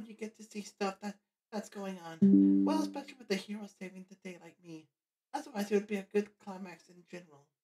you get to see stuff that's going on. Well, especially with the hero saving the day like me. Otherwise, it would be a good climax in general.